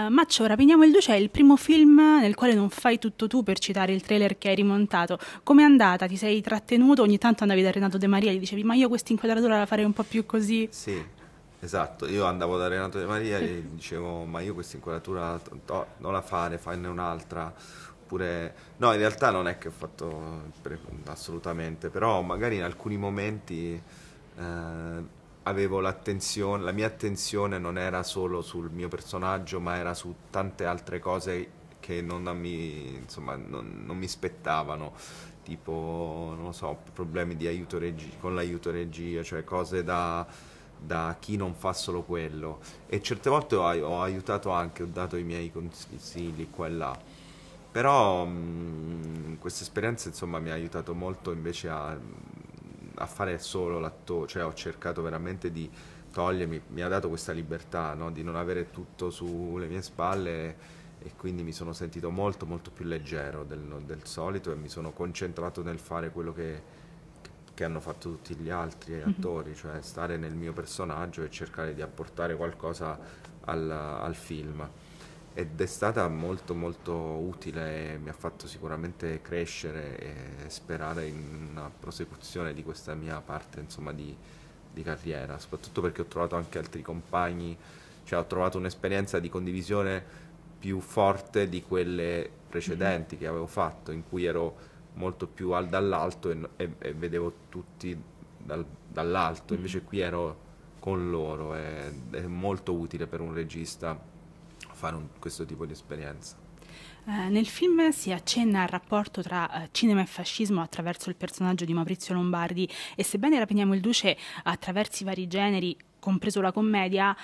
Maccio, Rapiniamo il Duce è il primo film nel quale non fai tutto tu, per citare il trailer che hai rimontato. Com'è andata? Ti sei trattenuto? Ogni tanto andavi da Renato De Maria e gli dicevi ma io questa inquadratura la farei un po' più così. Sì, esatto. Io andavo da Renato De Maria e gli dicevo, ma io questa inquadratura non la fare, fanne un'altra. Oppure, no, in realtà non è che ho fatto assolutamente, però magari in alcuni momenti avevo l'attenzione, la mia attenzione non era solo sul mio personaggio, ma era su tante altre cose che insomma, non mi spettavano, tipo, non lo so, problemi di con l'aiuto regia, cioè cose da chi non fa solo quello. E certe volte ho aiutato anche, ho dato i miei consigli qua e là. Però questa esperienza insomma mi ha aiutato molto invece a fare solo l'attore, cioè ho cercato veramente di togliermi, mi ha dato questa libertà, no? Di non avere tutto sulle mie spalle e quindi mi sono sentito molto molto più leggero del solito e mi sono concentrato nel fare quello che hanno fatto tutti gli altri attori, cioè stare nel mio personaggio e cercare di apportare qualcosa al film. Ed è stata molto molto utile e mi ha fatto sicuramente crescere e sperare in una prosecuzione di questa mia parte, insomma, di carriera, soprattutto perché ho trovato anche altri compagni, cioè ho trovato un'esperienza di condivisione più forte di quelle precedenti che avevo fatto, in cui ero molto più dall'alto e vedevo tutti dall'alto, invece qui ero con loro, è molto utile per un regista fare questo tipo di esperienza. Nel film si accenna al rapporto tra cinema e fascismo attraverso il personaggio di Maurizio Lombardi e sebbene Rapiniamo il Duce attraverso i vari generi, compreso la commedia,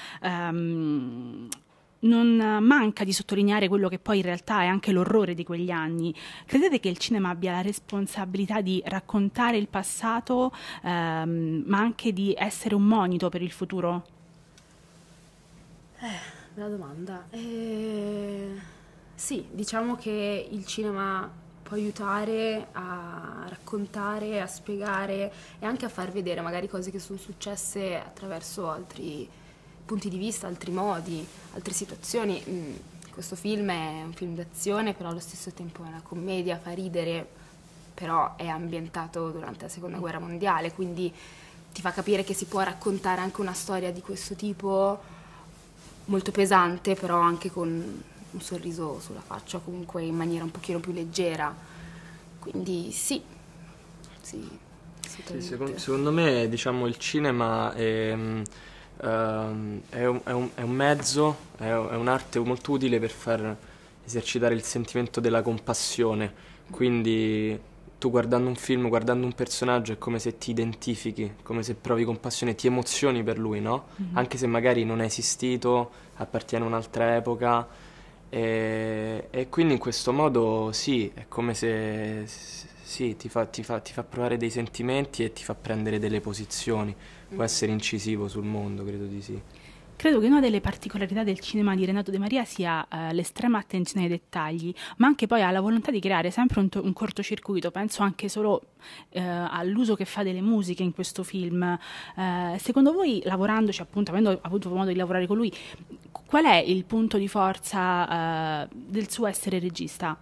non manca di sottolineare quello che poi in realtà è anche l'orrore di quegli anni. Credete che il cinema abbia la responsabilità di raccontare il passato, ma anche di essere un monito per il futuro? Bella domanda. Sì, diciamo che il cinema può aiutare a raccontare, a spiegare e anche a far vedere magari cose che sono successe attraverso altri punti di vista, altri modi, altre situazioni. Questo film è un film d'azione, però allo stesso tempo è una commedia, fa ridere, però è ambientato durante la Seconda Guerra Mondiale, quindi ti fa capire che si può raccontare anche una storia di questo tipo molto pesante, però anche con un sorriso sulla faccia, comunque in maniera un pochino più leggera. Quindi sì, assolutamente. Secondo me, diciamo, il cinema è un mezzo, è un'arte molto utile per far esercitare il sentimento della compassione. Quindi tu guardando un film, guardando un personaggio, è come se ti identifichi, come se provi compassione, ti emozioni per lui, no? Anche se magari non è esistito, appartiene a un'altra epoca. E quindi in questo modo sì, è come se sì, ti fa provare dei sentimenti e ti fa prendere delle posizioni. Può essere incisivo sul mondo, credo di sì. Credo che una delle particolarità del cinema di Renato De Maria sia l'estrema attenzione ai dettagli, ma anche poi alla volontà di creare sempre un cortocircuito. Penso anche solo all'uso che fa delle musiche in questo film. Secondo voi, lavorandoci, appunto, avendo avuto modo di lavorare con lui, qual è il punto di forza del suo essere regista?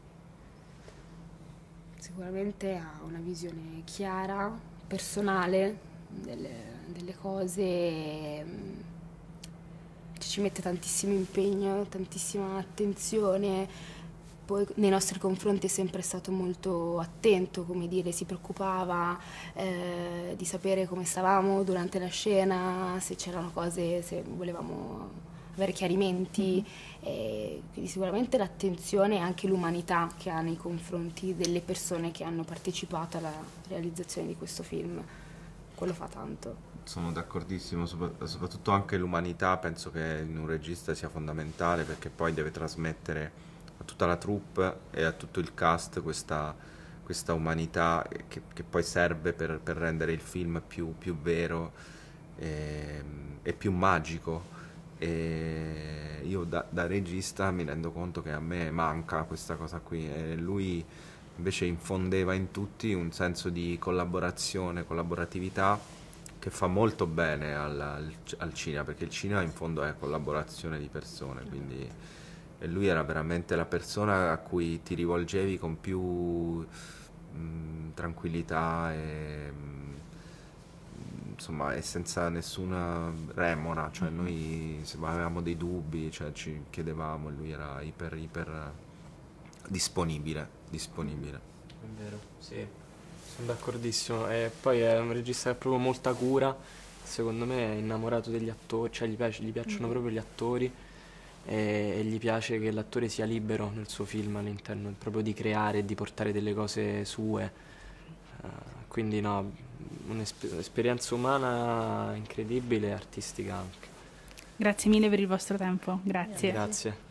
Sicuramente ha una visione chiara, personale delle cose. Ci mette tantissimo impegno, tantissima attenzione, poi nei nostri confronti è sempre stato molto attento, come dire, si preoccupava di sapere come stavamo durante la scena, se c'erano cose, se volevamo avere chiarimenti, quindi sicuramente l'attenzione e anche l'umanità che ha nei confronti delle persone che hanno partecipato alla realizzazione di questo film, quello fa tanto. Sono d'accordissimo, soprattutto anche l'umanità penso che in un regista sia fondamentale perché poi deve trasmettere a tutta la troupe e a tutto il cast questa umanità che poi serve per rendere il film più vero e più magico. E io da regista mi rendo conto che a me manca questa cosa qui e lui invece infondeva in tutti un senso di collaborazione, collaboratività che fa molto bene al cinema, perché il cinema in fondo è collaborazione di persone, quindi e lui era veramente la persona a cui ti rivolgevi con più tranquillità e insomma, e senza nessuna remora, cioè noi se avevamo dei dubbi, cioè, ci chiedevamo e lui era iper disponibile. È vero, sì, sono d'accordissimo. E poi è un regista che ha proprio molta cura, secondo me è innamorato degli attori, cioè gli piacciono proprio gli attori e gli piace che l'attore sia libero nel suo film all'interno proprio di creare e di portare delle cose sue. Quindi no, un'esperienza umana incredibile e artistica anche. Grazie mille per il vostro tempo. Grazie. Grazie.